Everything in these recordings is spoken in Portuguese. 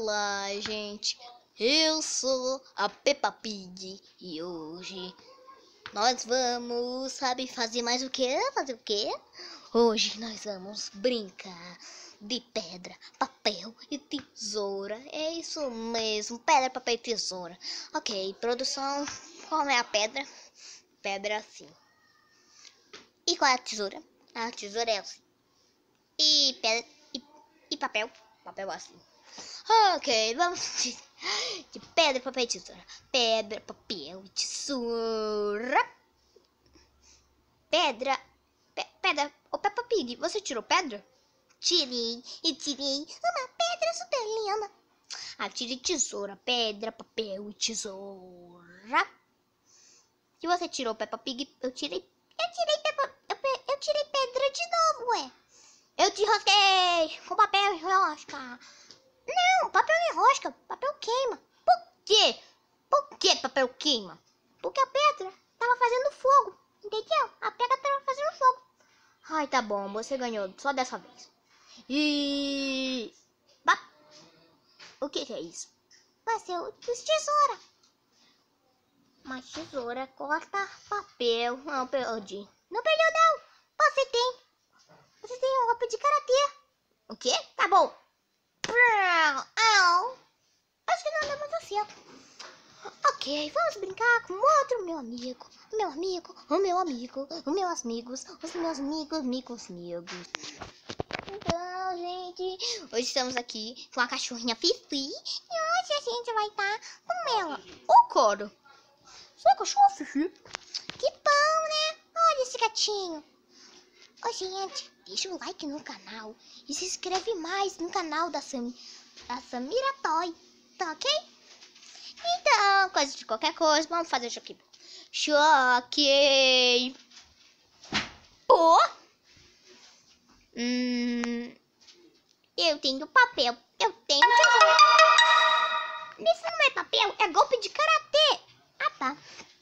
Olá, gente. Eu sou a Peppa Pig e hoje nós vamos, sabe, fazer mais o quê? Fazer o quê? Hoje nós vamos brincar de pedra, papel e tesoura. É isso mesmo, pedra, papel e tesoura. Ok, produção, qual é a pedra? Pedra assim. E qual é a tesoura? A tesoura é assim. E pedra e papel? Papel assim. Ok, vamos de pedra, papel e tesoura. Pedra, papel e tesoura. Pedra. Ô, Peppa Pig, você tirou pedra? Tirei. Uma pedra super linda. Ah, tirei tesoura, pedra, papel e tesoura. E você tirou, Peppa Pig? Eu tirei pedra de novo, ué. Eu te rosquei com papel e rosca. Não, papel não enrosca, papel queima. Por quê? Por que papel queima? Porque a pedra tava fazendo fogo, entendeu? A pedra tava fazendo fogo. Ai, tá bom, você ganhou só dessa vez. E... O que é isso? Vai ser o tesoura. Mas tesoura corta papel. Não, perdi. Não perdeu, não. Você tem um golpe de karatê. O quê? Tá bom. Au. Acho que não deu muito certo. Ok, vamos brincar com outro meu amigo. Os meus amigos. Então, gente, hoje estamos aqui com a cachorrinha Fifi. E hoje a gente vai estar com ela. O coro. Sua cachorra Fifi. Que bom, né? Olha esse gatinho. Ô, gente, deixa o like no canal e se inscreve mais no canal da Samira Toy, tá ok? Então, coisa de qualquer coisa, vamos fazer isso aqui. Choque. Pô. Eu tenho papel. Eu tenho tesoura. Isso não é papel, é golpe de karatê. Ah, tá.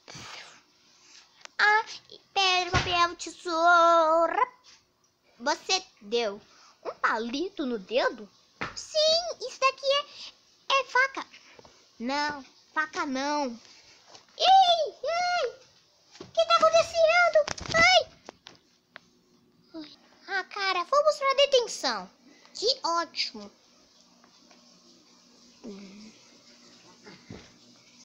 Ah, pedra, papel, tesoura. Você deu um palito no dedo? Sim, isso daqui é faca. Não, faca não. Ei! O que tá acontecendo? Ai! Ah, cara, fomos pra detenção. Que ótimo.